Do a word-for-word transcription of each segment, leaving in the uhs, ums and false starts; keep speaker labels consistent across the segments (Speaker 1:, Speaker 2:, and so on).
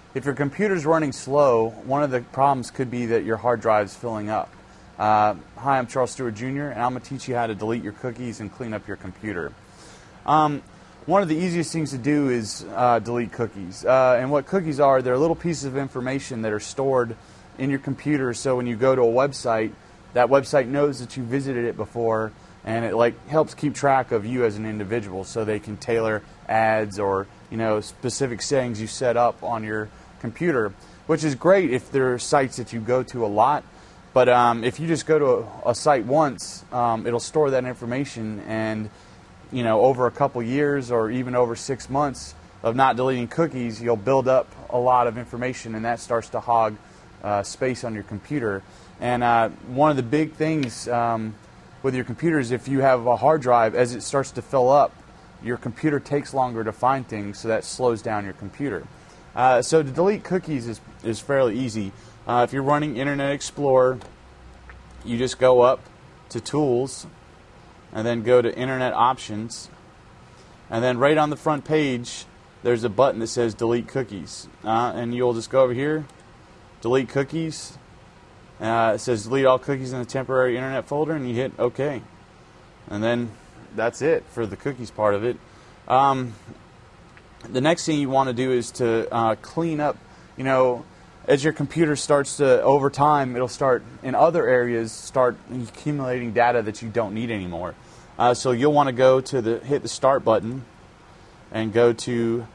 Speaker 1: if your computer's running slow, one of the problems could be that your hard drive's filling up. Uh, hi, I'm Charles Stewart Junior, and I'm going to teach you how to delete your cookies and clean up your computer. Um, one of the easiest things to do is uh, delete cookies. Uh, and what cookies are, they're little pieces of information that are stored in your computer, so when you go to a website, that website knows that you visited it before, and it like helps keep track of you as an individual, so they can tailor ads or you know specific settings you set up on your computer, which is great if there are sites that you go to a lot. But um, if you just go to a, a site once, um, it'll store that information, and you know over a couple years or even over six months of not deleting cookies, you'll build up a lot of information, and that starts to hog uh, space on your computer. And uh, one of the big things um, with your computer is if you have a hard drive, as it starts to fill up, your computer takes longer to find things, so that slows down your computer. Uh, so to delete cookies is, is fairly easy. Uh, if you're running Internet Explorer, you just go up to Tools, and then go to Internet Options, and then right on the front page, there's a button that says Delete Cookies. Uh, and you'll just go over here, Delete Cookies. Uh, it says delete all cookies in the temporary internet folder, and you hit OK. And then that's it for the cookies part of it. Um, the next thing you want to do is to uh, clean up, you know, as your computer starts to, over time, it'll start, in other areas, start accumulating data that you don't need anymore. Uh, so you'll want to go to the, hit the Start button, and go to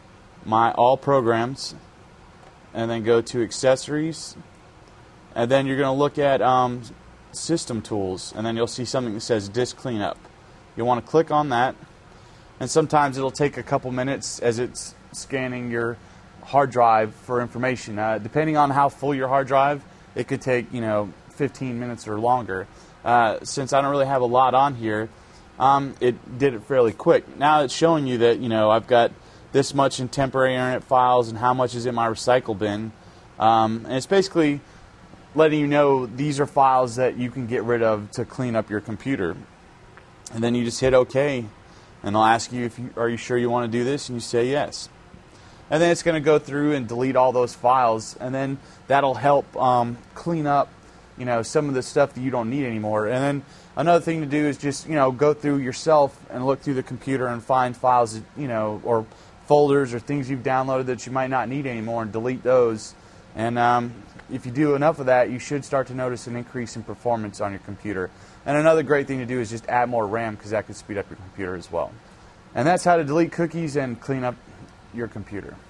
Speaker 1: My All Programs, and then go to Accessories. And then you're going to look at um, System Tools, and then you'll see something that says Disk Cleanup. You'll want to click on that, and sometimes it'll take a couple minutes as it's scanning your hard drive for information. Uh, depending on how full your hard drive, it could take you know fifteen minutes or longer. Uh, since I don't really have a lot on here, um, it did it fairly quick. Now it's showing you that you know I've got this much in temporary internet files and how much is in my recycle bin, um, and it's basically letting you know these are files that you can get rid of to clean up your computer. And then you just hit OK, and they'll ask you if you are you sure you want to do this, and you say yes. And then it's going to go through and delete all those files, and then that'll help um, clean up you know some of the stuff that you don't need anymore. And then another thing to do is just you know go through yourself and look through the computer and find files that, you know or folders or things you've downloaded that you might not need anymore, and delete those. And um, if you do enough of that, you should start to notice an increase in performance on your computer. And another great thing to do is just add more RAM, because that could speed up your computer as well. And that's how to delete cookies and clean up your computer.